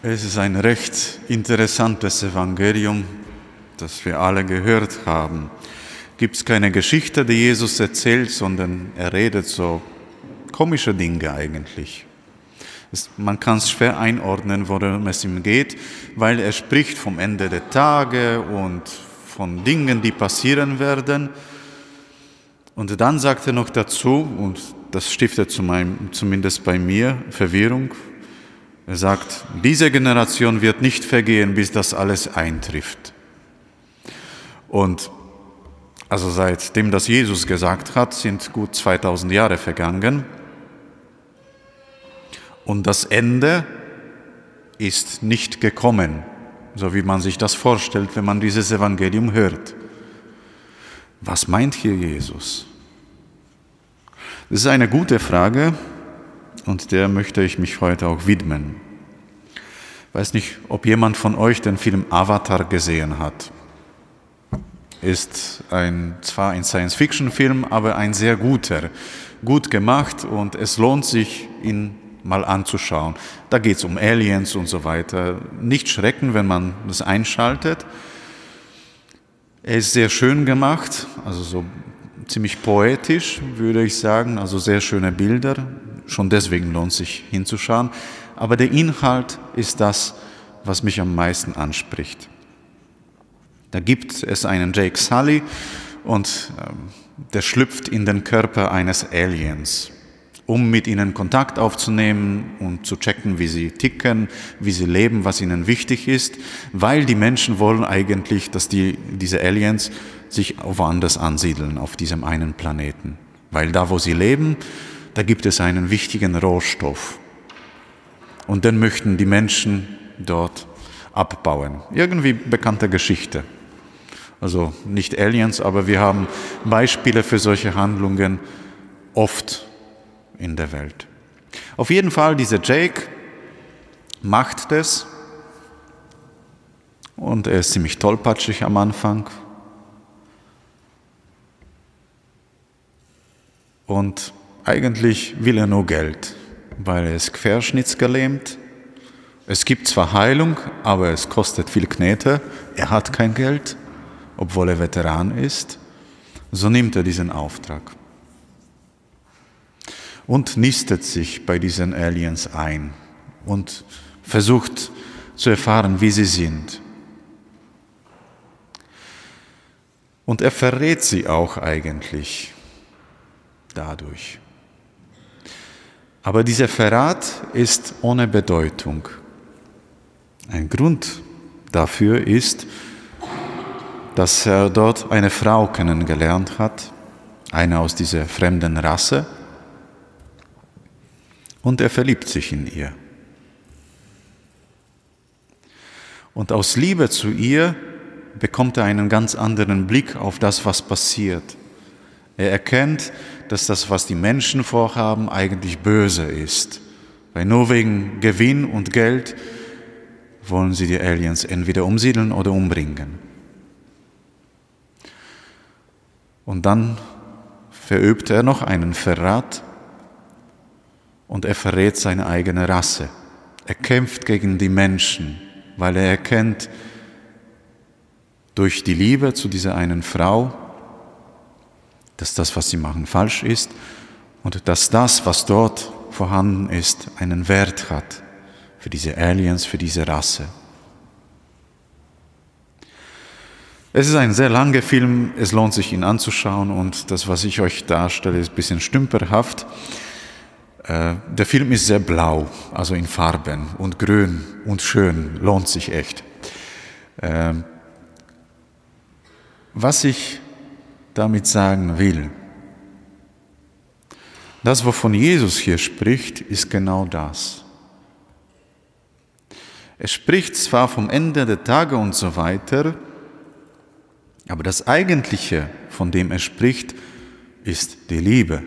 Es ist ein recht interessantes Evangelium, das wir alle gehört haben. Gibt es keine Geschichte, die Jesus erzählt, sondern er redet so komische Dinge eigentlich. Man kann es schwer einordnen, worum es ihm geht, weil er spricht vom Ende der Tage und von Dingen, die passieren werden. Und dann sagt er noch dazu, und das stiftet zumindest bei mir Verwirrung, er sagt, diese Generation wird nicht vergehen, bis das alles eintrifft. Und also seitdem das Jesus gesagt hat, sind gut 2000 Jahre vergangen. Und das Ende ist nicht gekommen, so wie man sich das vorstellt, wenn man dieses Evangelium hört. Was meint hier Jesus? Das ist eine gute Frage und der möchte ich mich heute auch widmen. Ich weiß nicht, ob jemand von euch den Film Avatar gesehen hat. Ist zwar ein Science-Fiction-Film, aber ein sehr guter, gut gemacht und es lohnt sich, ihn mal anzuschauen. Da geht es um Aliens und so weiter. Nicht schrecken, wenn man das einschaltet. Er ist sehr schön gemacht, also so ziemlich poetisch, würde ich sagen, also sehr schöne Bilder. Schon deswegen lohnt es sich hinzuschauen. Aber der Inhalt ist das, was mich am meisten anspricht. Da gibt es einen Jake Sully und der schlüpft in den Körper eines Aliens, um mit ihnen Kontakt aufzunehmen und zu checken, wie sie ticken, wie sie leben, was ihnen wichtig ist, weil die Menschen wollen eigentlich, dass diese Aliens sich woanders ansiedeln, auf diesem einen Planeten. Weil da, wo sie leben, da gibt es einen wichtigen Rohstoff. Und den möchten die Menschen dort abbauen. Irgendwie bekannte Geschichte. Also nicht Aliens, aber wir haben Beispiele für solche Handlungen oft in der Welt. Auf jeden Fall, dieser Jake macht das und er ist ziemlich tollpatschig am Anfang. Und eigentlich will er nur Geld, weil er ist querschnittsgelähmt. Es gibt zwar Heilung, aber es kostet viel Knete. Er hat kein Geld, obwohl er Veteran ist. So nimmt er diesen Auftrag und nistet sich bei diesen Aliens ein und versucht zu erfahren, wie sie sind. Und er verrät sie auch eigentlich dadurch. Aber dieser Verrat ist ohne Bedeutung. Ein Grund dafür ist, dass er dort eine Frau kennengelernt hat, eine aus dieser fremden Rasse, und er verliebt sich in ihr. Und aus Liebe zu ihr bekommt er einen ganz anderen Blick auf das, was passiert. Er erkennt, dass das, was die Menschen vorhaben, eigentlich böse ist. Weil nur wegen Gewinn und Geld wollen sie die Aliens entweder umsiedeln oder umbringen. Und dann verübt er noch einen Verrat und er verrät seine eigene Rasse. Er kämpft gegen die Menschen, weil er erkennt, durch die Liebe zu dieser einen Frau, dass das, was sie machen, falsch ist und dass das, was dort vorhanden ist, einen Wert hat für diese Aliens, für diese Rasse. Es ist ein sehr langer Film, es lohnt sich, ihn anzuschauen und das, was ich euch darstelle, ist ein bisschen stümperhaft. Der Film ist sehr blau, also in Farben und grün und schön, lohnt sich echt. Was ich damit sagen will, das, wovon Jesus hier spricht, ist genau das. Er spricht zwar vom Ende der Tage und so weiter, aber das Eigentliche, von dem er spricht, ist die Liebe.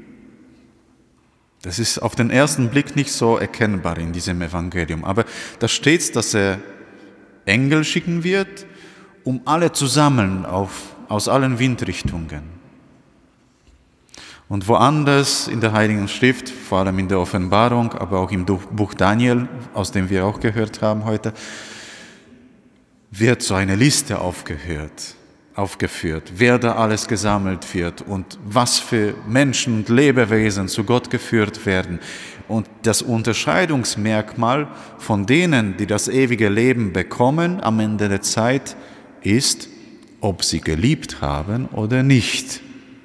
Das ist auf den ersten Blick nicht so erkennbar in diesem Evangelium, aber da steht, dass er Engel schicken wird, um alle zu sammeln aus allen Windrichtungen. Und woanders in der Heiligen Schrift, vor allem in der Offenbarung, aber auch im Buch Daniel, aus dem wir auch gehört haben heute, wird so eine Liste aufgeführt, wer da alles gesammelt wird und was für Menschen und Lebewesen zu Gott geführt werden. Und das Unterscheidungsmerkmal von denen, die das ewige Leben bekommen am Ende der Zeit, ist, ob sie geliebt haben oder nicht.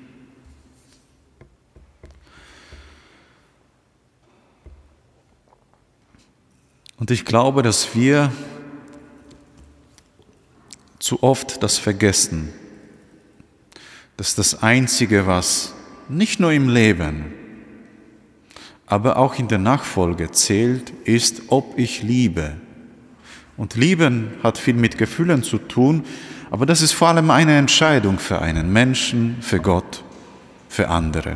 Und ich glaube, dass wir zu oft das vergessen, dass das Einzige, was nicht nur im Leben, aber auch in der Nachfolge zählt, ist, ob ich liebe. Und Lieben hat viel mit Gefühlen zu tun, aber das ist vor allem eine Entscheidung für einen Menschen, für Gott, für andere.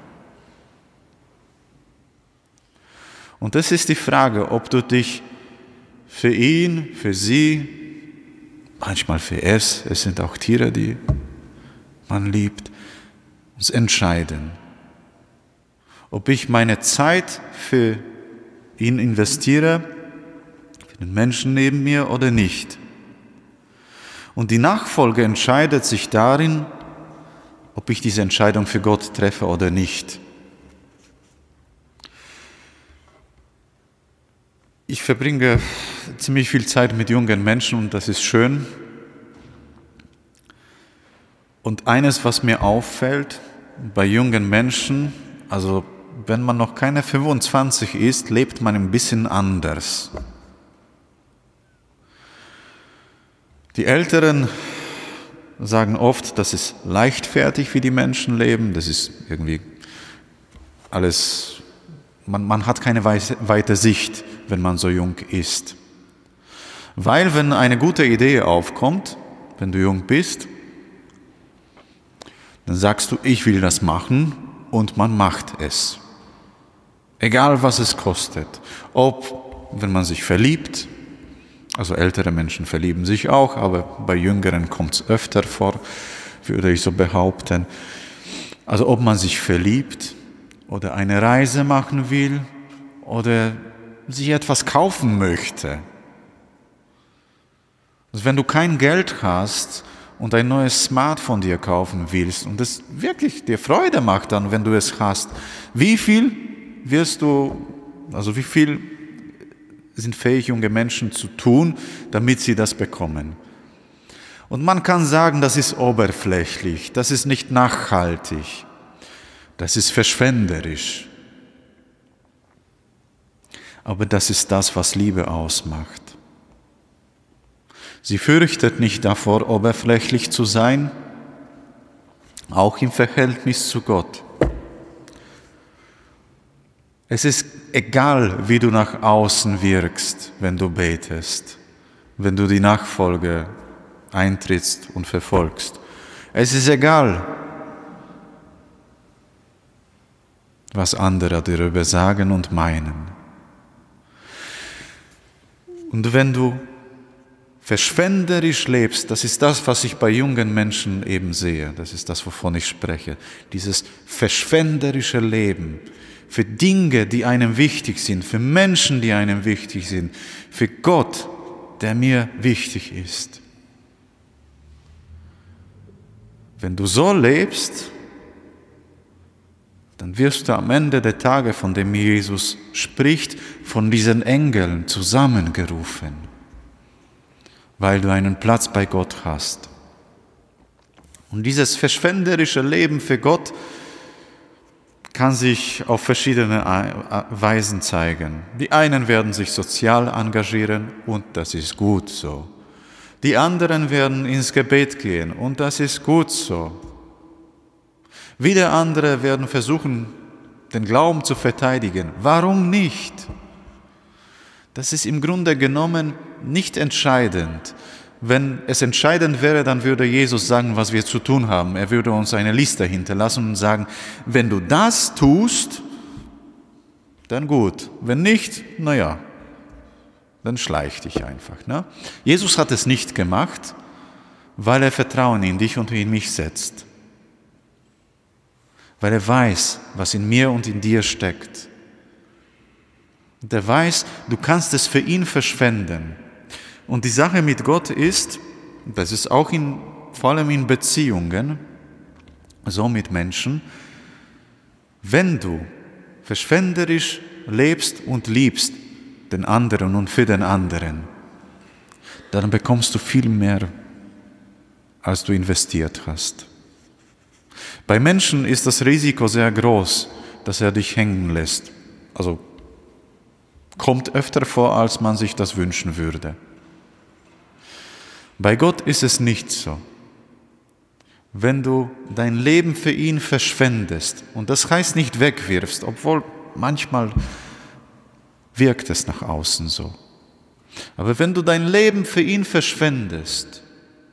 Und das ist die Frage, ob du dich für ihn, für sie, manchmal für es sind auch Tiere, die man liebt, uns entscheiden. Ob ich meine Zeit für ihn investiere, für den Menschen neben mir oder nicht. Und die Nachfolge entscheidet sich darin, ob ich diese Entscheidung für Gott treffe oder nicht. Ich verbringe ziemlich viel Zeit mit jungen Menschen und das ist schön. Und eines, was mir auffällt bei jungen Menschen, also wenn man noch keine 25 ist, lebt man ein bisschen anders. Die Älteren sagen oft, das ist leichtfertig, wie die Menschen leben, das ist irgendwie alles, man hat keine weite Sicht, wenn man so jung ist. Weil wenn eine gute Idee aufkommt, wenn du jung bist, dann sagst du, ich will das machen und man macht es. Egal was es kostet. Ob, wenn man sich verliebt, also ältere Menschen verlieben sich auch, aber bei Jüngeren kommt es öfter vor, würde ich so behaupten. Also ob man sich verliebt oder eine Reise machen will oder sich etwas kaufen möchte. Also wenn du kein Geld hast und ein neues Smartphone dir kaufen willst und es wirklich dir Freude macht dann, wenn du es hast, wie viel sind fähig, junge Menschen zu tun, damit sie das bekommen? Und man kann sagen, das ist oberflächlich, das ist nicht nachhaltig, das ist verschwenderisch. Aber das ist das, was Liebe ausmacht. Sie fürchtet nicht davor, oberflächlich zu sein, auch im Verhältnis zu Gott. Es ist egal, wie du nach außen wirkst, wenn du betest, wenn du die Nachfolge eintrittst und verfolgst. Es ist egal, was andere darüber sagen und meinen. Und wenn du verschwenderisch lebst, das ist das, was ich bei jungen Menschen eben sehe, das ist das, wovon ich spreche, dieses verschwenderische Leben für Dinge, die einem wichtig sind, für Menschen, die einem wichtig sind, für Gott, der mir wichtig ist. Wenn du so lebst, dann wirst du am Ende der Tage, von dem Jesus spricht, von diesen Engeln zusammengerufen, weil du einen Platz bei Gott hast. Und dieses verschwenderische Leben für Gott kann sich auf verschiedene Weisen zeigen. Die einen werden sich sozial engagieren und das ist gut so. Die anderen werden ins Gebet gehen und das ist gut so. Wieder andere werden versuchen, den Glauben zu verteidigen. Warum nicht? Das ist im Grunde genommen nicht entscheidend. Wenn es entscheidend wäre, dann würde Jesus sagen, was wir zu tun haben. Er würde uns eine Liste hinterlassen und sagen, wenn du das tust, dann gut. Wenn nicht, naja, dann schleich dich einfach. Ne? Jesus hat es nicht gemacht, weil er Vertrauen in dich und in mich setzt. weil er weiß, was in mir und in dir steckt. Und er weiß, du kannst es für ihn verschwenden. Und die Sache mit Gott ist, das ist auch vor allem in Beziehungen, so mit Menschen, wenn du verschwenderisch lebst und liebst den anderen und für den anderen, dann bekommst du viel mehr, als du investiert hast. Bei Menschen ist das Risiko sehr groß, dass er dich hängen lässt. Also kommt öfter vor, als man sich das wünschen würde. Bei Gott ist es nicht so. Wenn du dein Leben für ihn verschwendest, und das heißt nicht wegwirfst, obwohl manchmal wirkt es nach außen so. Aber wenn du dein Leben für ihn verschwendest,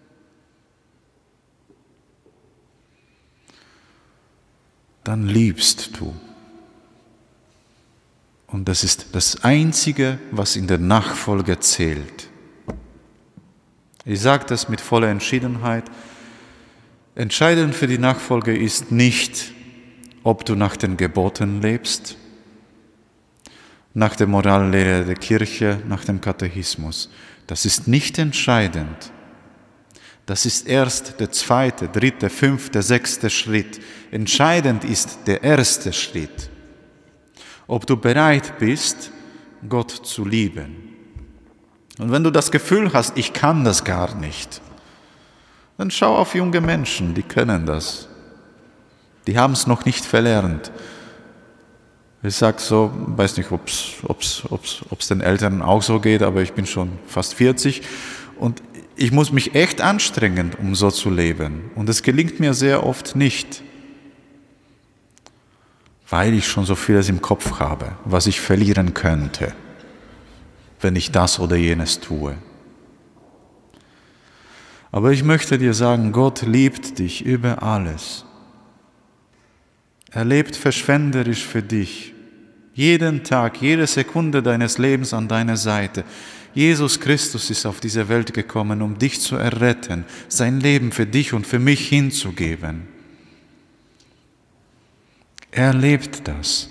dann liebst du. Und das ist das Einzige, was in der Nachfolge zählt. Ich sage das mit voller Entschiedenheit. Entscheidend für die Nachfolge ist nicht, ob du nach den Geboten lebst, nach der Morallehre der Kirche, nach dem Katechismus. Das ist nicht entscheidend. Das ist erst der 2., 3., 5., 6. Schritt. Entscheidend ist der erste Schritt. Ob du bereit bist, Gott zu lieben. Und wenn du das Gefühl hast, ich kann das gar nicht, dann schau auf junge Menschen, die können das. Die haben es noch nicht verlernt. Ich sage so, weiß nicht, ob es den Eltern auch so geht, aber ich bin schon fast 40 und ich muss mich echt anstrengen, um so zu leben. Und es gelingt mir sehr oft nicht, weil ich schon so vieles im Kopf habe, was ich verlieren könnte, wenn ich das oder jenes tue. Aber ich möchte dir sagen, Gott liebt dich über alles. Er lebt verschwenderisch für dich. Jeden Tag, jede Sekunde deines Lebens an deiner Seite. Jesus Christus ist auf diese Welt gekommen, um dich zu erretten, sein Leben für dich und für mich hinzugeben. Er lebt das.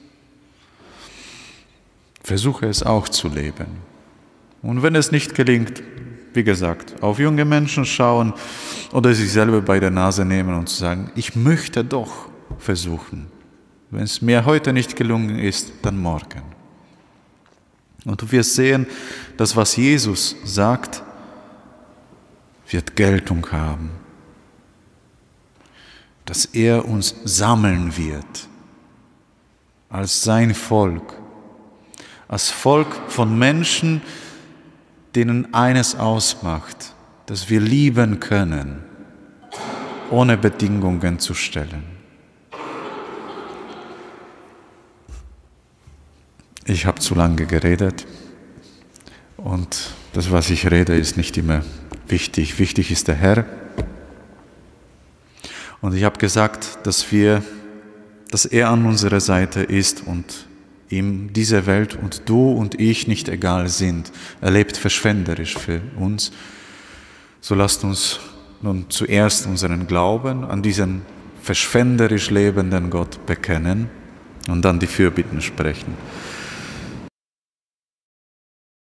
Versuche es auch zu leben. Und wenn es nicht gelingt, wie gesagt, auf junge Menschen schauen oder sich selber bei der Nase nehmen und sagen, ich möchte doch versuchen. Wenn es mir heute nicht gelungen ist, dann morgen. Und du wirst sehen, dass was Jesus sagt, wird Geltung haben. Dass er uns sammeln wird als sein Volk. Als Volk von Menschen, denen eines ausmacht, dass wir lieben können, ohne Bedingungen zu stellen. Ich habe zu lange geredet und das, was ich rede, ist nicht immer wichtig. Wichtig ist der Herr. Und ich habe gesagt, dass er an unserer Seite ist und ihm diese Welt und du und ich nicht egal sind. Er lebt verschwenderisch für uns. So lasst uns nun zuerst unseren Glauben an diesen verschwenderisch lebenden Gott bekennen und dann die Fürbitten sprechen.